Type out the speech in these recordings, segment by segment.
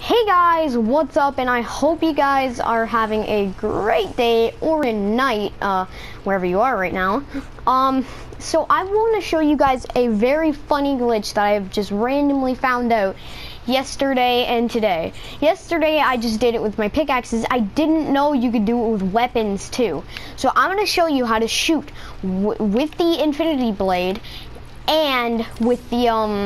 Hey guys, what's up? And I hope you guys are having a great day or a night, wherever you are right now. So I want to show you guys a very funny glitch that I've just randomly found out yesterday and today. Yesterday I just did it with my pickaxes. I didn't know you could do it with weapons too. So I'm going to show you how to shoot with the infinity blade and with the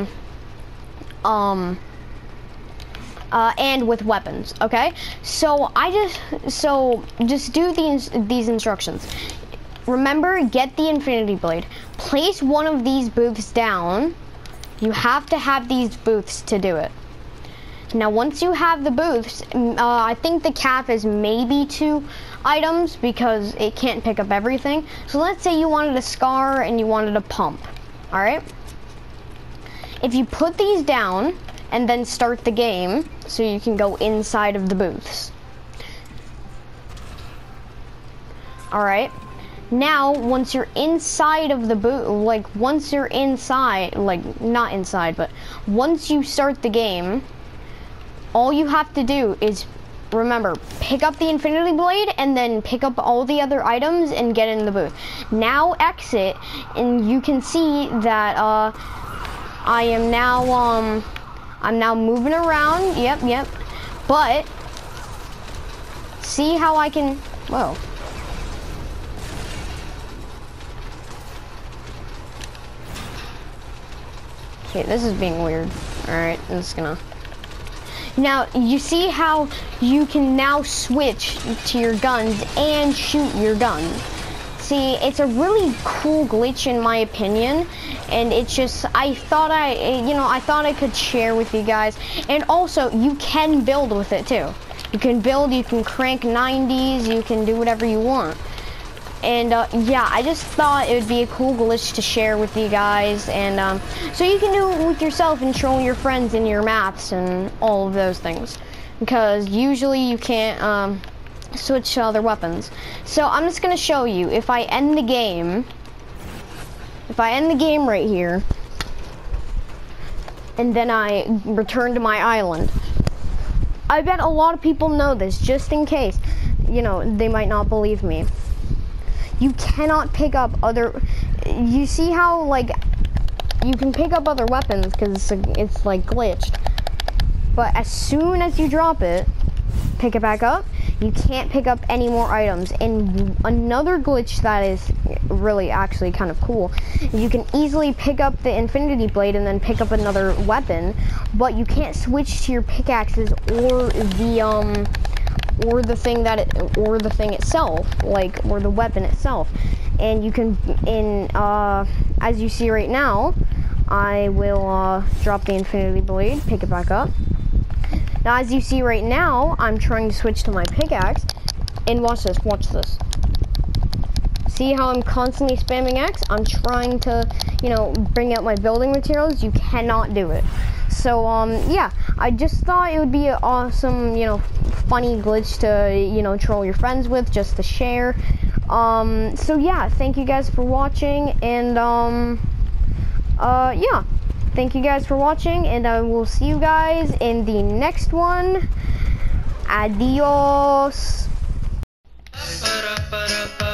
and with weapons, okay? So just do these instructions. Remember, get the infinity blade. Place one of these booths down. You have to have these booths to do it. Now, once you have the booths, I think the cap is maybe 2 items because it can't pick up everything. So let's say you wanted a scar and you wanted a pump, all right? If you put these down and then start the game, so you can go inside of the booths. All right. Now, once you're inside of the booth, once you're inside, not inside, but once you start the game, all you have to do is, remember, pick up the infinity blade and then pick up all the other items and get in the booth. Now exit, and you can see that I'm now moving around. Yep. But see how I can, whoa. Okay, this is being weird. All right, I'm just gonna. Now, you see how you can now switch to your guns and shoot your guns. See, it's a really cool glitch in my opinion, and it's just, I thought I could share with you guys. And also, you can build with it too. You can build, you can crank 90s, you can do whatever you want. And yeah, I just thought it would be a cool glitch to share with you guys, and so you can do it with yourself and troll your friends in your maps and all of those things. Because usually you can't switch to other weapons. So I'm just gonna show you. If I end the game right here, and then I return to my island, I bet a lot of people know this, just in case, they might not believe me. You cannot pick up other, you see how you can pick up other weapons because it's glitched, but as soon as you drop it, pick it back up, you can't pick up any more items. And another glitch that is really actually kind of cool, you can easily pick up the infinity blade and then pick up another weapon, but you can't switch to your pickaxes or the thing itself, or the weapon itself. And you can, as you see right now, I will drop the infinity blade, pick it back up. Now, as you see right now, I'm trying to switch to my pickaxe, and watch this. See how I'm constantly spamming X? I'm trying to, bring out my building materials. You cannot do it. So, yeah, I just thought it would be an awesome, funny glitch to, troll your friends with, just to share. So yeah, thank you guys for watching, and, yeah. Thank you guys for watching, and I will see you guys in the next one. Adios.